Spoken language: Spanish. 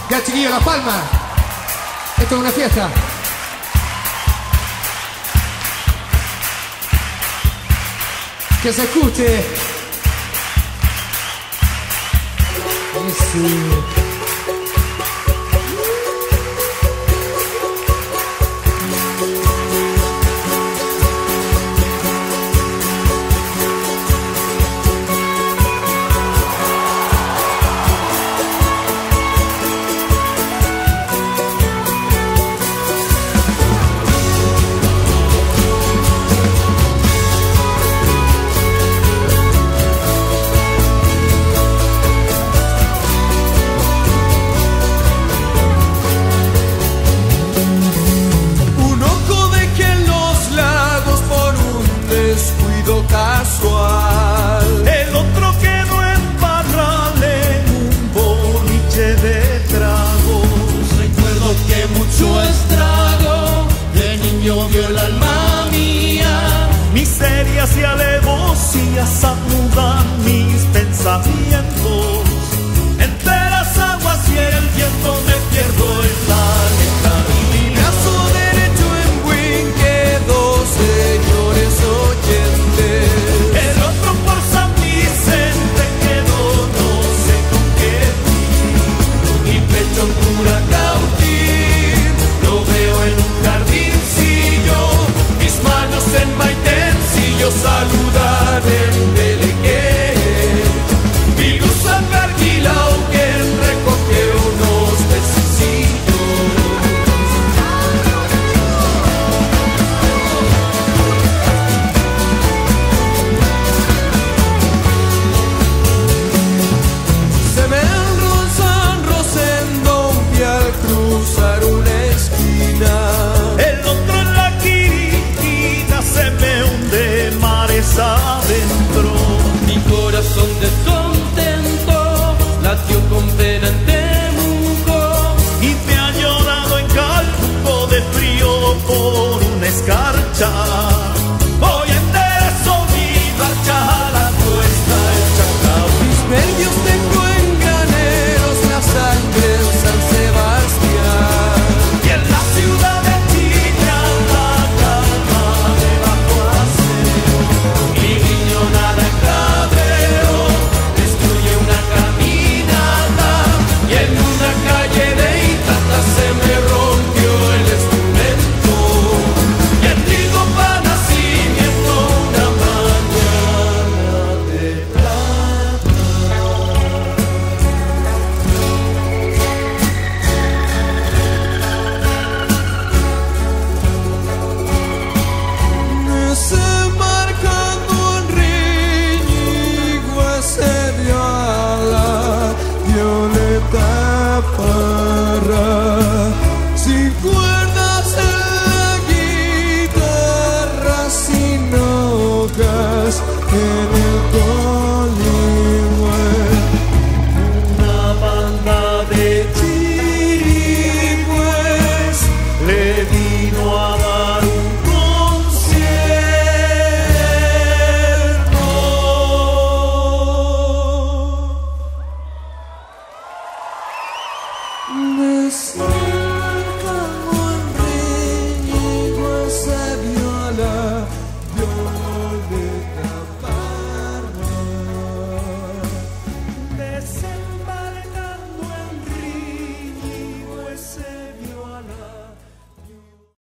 Ya, chiquillos, las palmas. Esto es una fiesta. Que se escuche. Eso. Casual. El otro quedó en Parral en un boliche de tragos. Recuerdo que mucho estrago de niño vio el alma mía. Miserias y alevosías anudan mis pensamientos. Entre las aguas y el viento me pierdo en la lejanía. Mi brazo derecho en Buin quedó, señores oyentes. El otro por San Vicente quedó, no sé con qué fin. Mi pecho en pura cautín, lo veo en un jardincillo. Mis manos en maitencillo saludan en Belequé. Mi luz en Verguilao que recoge unos pececillos. Se me enrozan Rosendo al cruzar una esquina. El otro en la Quiriquina se me hunde mares adentro. Mi corazón de